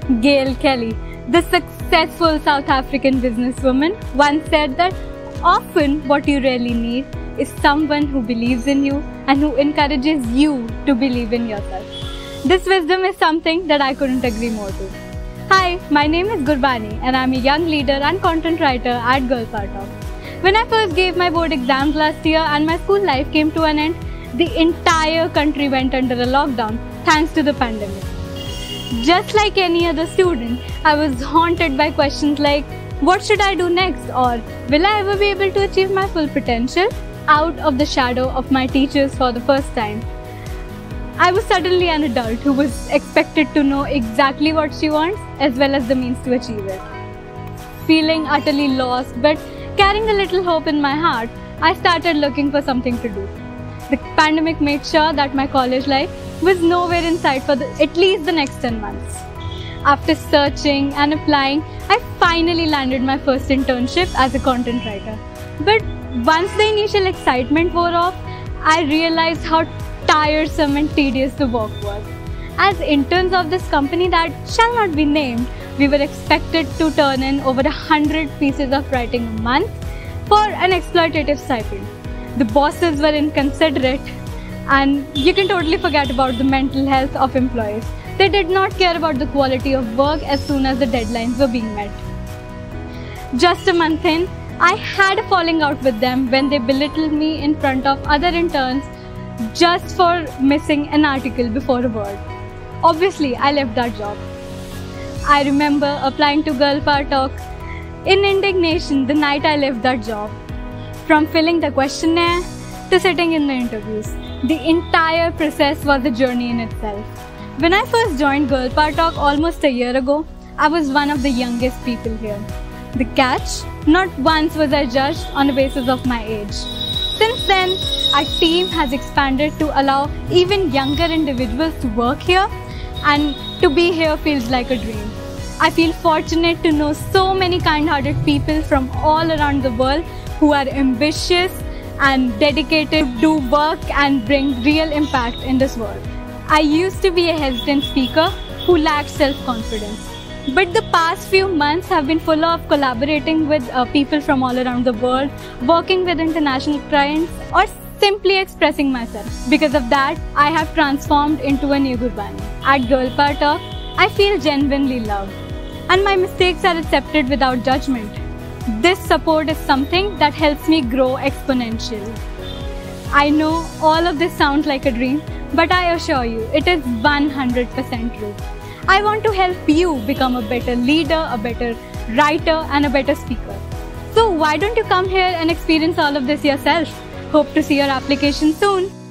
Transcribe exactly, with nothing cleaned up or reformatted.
Gail Kelly, the successful South African businesswoman, once said that often what you really need is someone who believes in you and who encourages you to believe in yourself. This wisdom is something that I couldn't agree more to. Hi, my name is Gurbani and I'm a young leader and content writer at Girlpower Talk. When I first gave my board exams last year and my school life came to an end, the entire country went under a lockdown thanks to the pandemic. Just like any other student, I was haunted by questions like, what should I do next? Or will I ever be able to achieve my full potential? Out of the shadow of my teachers for the first time, I was suddenly an adult who was expected to know exactly what she wants as well as the means to achieve it. Feeling utterly lost but carrying a little hope in my heart, I started looking for something to do. The pandemic made sure that my college life was nowhere in sight for the, at least the next ten months. After searching and applying, I finally landed my first internship as a content writer. But once the initial excitement wore off, I realized how tiresome and tedious the work was. As interns of this company that shall not be named, we were expected to turn in over a hundred pieces of writing a month for an exploitative stipend. The bosses were inconsiderate, and you can totally forget about the mental health of employees. They did not care about the quality of work as soon as the deadlines were being met. Just a month in, I had a falling out with them when they belittled me in front of other interns just for missing an article before a word. Obviously, I left that job. I remember applying to Girlpower Talk in indignation the night I left that job. From filling the questionnaire to sitting in the interviews, the entire process was a journey in itself. When I first joined Girlpower Talk almost a year ago, I was one of the youngest people here. The catch? Not once was I judged on the basis of my age. Since then, our team has expanded to allow even younger individuals to work here, and to be here feels like a dream. I feel fortunate to know so many kind-hearted people from all around the world who are ambitious and dedicated to do work and bring real impact in this world. I used to be a hesitant speaker who lacked self-confidence. But the past few months have been full of collaborating with uh, people from all around the world, working with international clients, or simply expressing myself. Because of that, I have transformed into a new Gurbani. At Girlpower Talk, I feel genuinely loved, and my mistakes are accepted without judgment. This support is something that helps me grow exponentially. I know all of this sounds like a dream, but I assure you, it is one hundred percent true. I want to help you become a better leader, a better writer, and a better speaker. So why don't you come here and experience all of this yourself? Hope to see your application soon.